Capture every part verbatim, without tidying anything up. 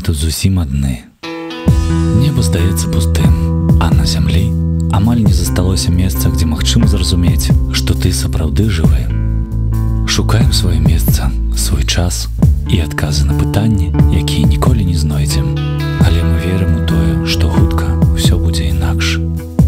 тут зусім адны. Неба здаецца пустым, а на зямлі амаль не засталося месца, дзе магчыма зразумець, што ты сапраўды жывы. Шукаем сваё месца, свой час і адказы на пытанні, якія ніколі не знойдзем. Але мы верым у тое, што хутка ўсё будзе інакш.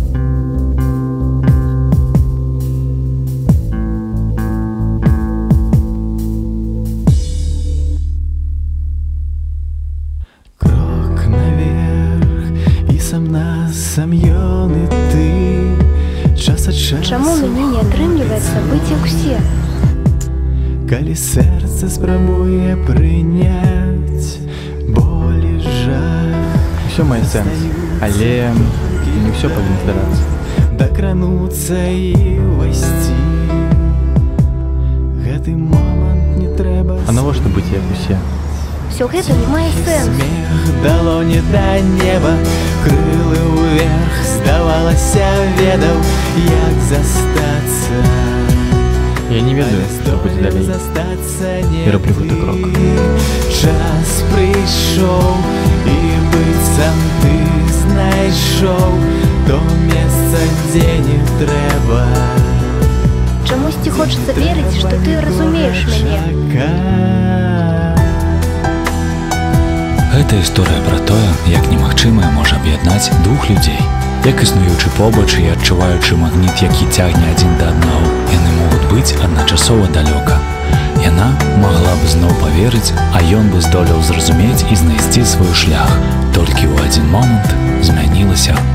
Сам ён і ты час ад часу. Чаму мяне не атрымліваецца быць як усе? Калі сэрца спрабуе прыняць боль і жах. Усё мае сэнс, але не ўсё павінна здарацца. Дакрануцца і ўвайсці гэты момант не трэба. А навошта быць як усе? Всё гэта не мае сэнсу. Смех далоні да неба, крылы ўверх, здавалася, ведаў, як застацца. Я не ведаю, што будзе далей. Я раблю гэты крок. Час прыйшоў, і быццам ты знайшоў то месца, дзе не трэба. Чамусьці хочацца верыць, што ты разумееш мяне. Гэта гісторыя пра тое, як немагчымае можа аб'яднаць двух людзей. Як існуючы побач і адчуваючы магніт, які цягне адзін да аднаго, яны могуць быць адначасова далёка. Яна магла б зноў паверыць, а ён бы здолеў зразумець і знайсці свой шлях. Толькі ў адзін момант змянілася